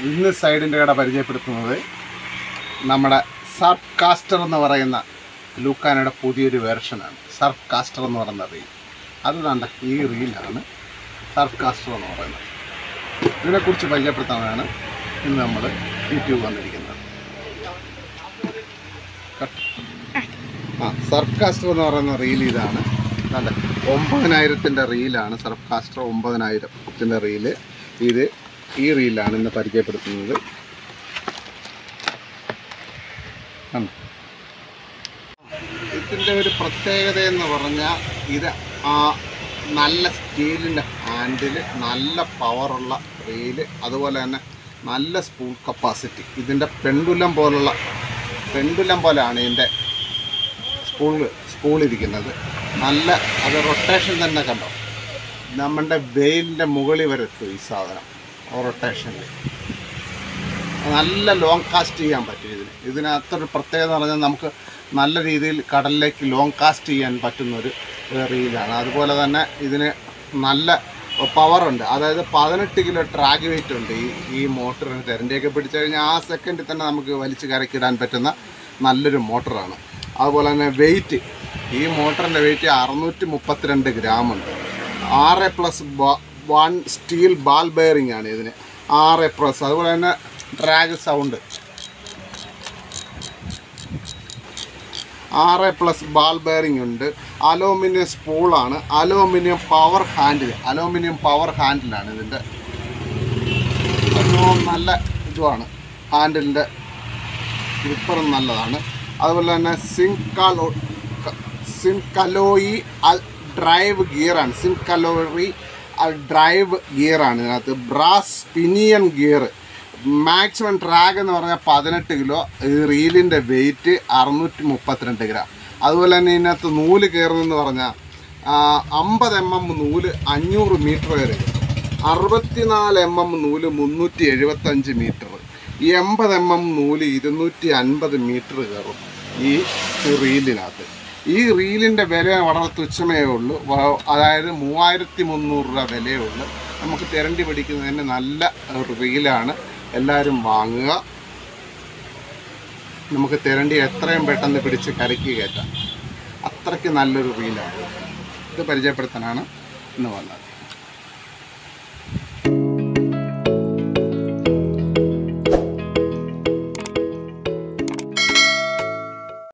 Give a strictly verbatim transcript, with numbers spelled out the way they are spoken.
ഇന്ന് സൈഡിൻ്റെ കട പരിചയപ്പെടുത്തുന്നത് നമ്മുടെ സർഫ് കാസ്റ്റർ എന്ന് പറയുന്ന ലൂക്കാനയുടെ പുതിയൊരു വേർഷനാണ്. സർഫ് കാസ്റ്റർ എന്ന് പറയുന്ന റീൽ. അത് കണ്ട ഈ റീലാണ് സർഫ് കാസ്റ്റർ എന്ന് പറയുന്നത്. ഇതിനെക്കുറിച്ച് പരിചയപ്പെടുത്താനാണ് ഇന്ന് നമ്മൾ യൂട്യൂബ് വന്നിരിക്കുന്നത്. ആ സർഫ് കാസ്റ്റർ എന്ന് പറയുന്ന റീൽ ഇതാണ്. കണ്ട ഒമ്പതിനായിരത്തിൻ്റെ റീലാണ് സർഫ് കാസ്റ്റർ. ഒമ്പതിനായിരത്തിൻ്റെ റീല് ഇത് ഈ റീലാണ് ഇന്ന് പരിചയപ്പെടുത്തുന്നത്. ഇതിൻ്റെ ഒരു പ്രത്യേകത എന്ന് പറഞ്ഞാൽ ഇത് ആ നല്ല സ്റ്റീലിൻ്റെ ഹാൻഡിൽ, നല്ല പവറുള്ള റീല്, അതുപോലെ തന്നെ നല്ല സ്പൂൾ കപ്പാസിറ്റി. ഇതിൻ്റെ പെണ്ടുലം പോലുള്ള പെണ്ടുലം പോലെയാണ് ഇതിൻ്റെ സ്പൂൾ സ്പൂളിരിക്കുന്നത്. നല്ല അത് റൊട്ടേഷൻ തന്നെ കണ്ടോ, നമ്മുടെ വെയിലിൻ്റെ മുകളിൽ വരെ എത്തും ഈ സാധനം റൊട്ടേഷനിൽ. നല്ല ലോങ് കാസ്റ്റ് ചെയ്യാൻ പറ്റും ഇതിന്. ഇതിനകത്തൊരു പ്രത്യേകത എന്ന് പറഞ്ഞാൽ നമുക്ക് നല്ല രീതിയിൽ കടലിലേക്ക് ലോങ് കാസ്റ്റ് ചെയ്യാൻ പറ്റുന്നൊരു റീലാണ്. അതുപോലെ തന്നെ ഇതിന് നല്ല പവറുണ്ട്. അതായത് പതിനെട്ട് കിലോ ട്രാഗ് വെയിറ്റ് ഉണ്ട് ഈ ഈ മോട്ടറിന്. തിരണ്ടിയൊക്കെ പിടിച്ചു കഴിഞ്ഞാൽ ആ സെക്കൻഡിൽ തന്നെ നമുക്ക് വലിച്ച് കരക്കിടാൻ പറ്റുന്ന നല്ലൊരു മോട്ടറാണ്. അതുപോലെ തന്നെ വെയിറ്റ്, ഈ മോട്ടറിൻ്റെ വെയിറ്റ് അറുന്നൂറ്റി മുപ്പത്തിരണ്ട് ഗ്രാമുണ്ട്. ആറ് plus one steel ball bearing ആണ് ഇതിന്. ആറ് പ്ലസ്. അതുപോലെ തന്നെ ഡ്രാഗ് സൗണ്ട് ആറ് പ്ലസ് ബാൾ ബെയറിംഗ് ഉണ്ട്. അലൂമിനിയം സ്പൂളാണ്. Aluminium power handle aluminium power ഹാൻഡിലാണ് ഇതിൻ്റെ. നല്ല ഇതുമാണ് ഹാൻഡിലിൻ്റെ ഗ്രിപ്പറും നല്ലതാണ്. അതുപോലെ തന്നെ സിൻകാലോ സിൻകലോയി ഡ്രൈവ് ഗിയറാണ്. സിൻകലോറി ഡ്രൈവ് ഗിയറാണ് ഇതിനകത്ത്. Brass pinion gear. Maximum drag എന്ന് പറഞ്ഞാൽ പതിനെട്ട് കിലോ. ഈ റീലിൻ്റെ വെയിറ്റ് അറുന്നൂറ്റി മുപ്പത്തിരണ്ട് ഗ്രാം. അതുപോലെ തന്നെ ഇതിനകത്ത് നൂല് കയറുന്നതെന്ന് പറഞ്ഞാൽ അമ്പത് എം എം നൂല് അഞ്ഞൂറ് മീറ്റർ വരെ, അറുപത്തിനാല് എം എം നൂല് മുന്നൂറ്റി എഴുപത്തഞ്ച് മീറ്റർ, എൺപത് എം എം നൂല് ഇരുന്നൂറ്റി അൻപത് മീറ്റർ കയറും ഈ റീലിനകത്ത്. ഈ റീലിൻ്റെ വില വളരെ തുച്ഛമേ ഉള്ളൂ. അതായത് മൂവായിരത്തി മുന്നൂറ് രൂപ വിലയേ ഉള്ളൂ. നമുക്ക് തിരണ്ടി പിടിക്കുന്നതിന് നല്ല റീലാണ്. എല്ലാവരും വാങ്ങുക. നമുക്ക് തിരണ്ടി എത്രയും പെട്ടെന്ന് പിടിച്ച് കരക്കി കയറ്റാം. അത്രയ്ക്ക് നല്ലൊരു റീലാണ്. ഇത് പരിചയപ്പെടുത്താനാണ് ഇന്ന് വന്നത്.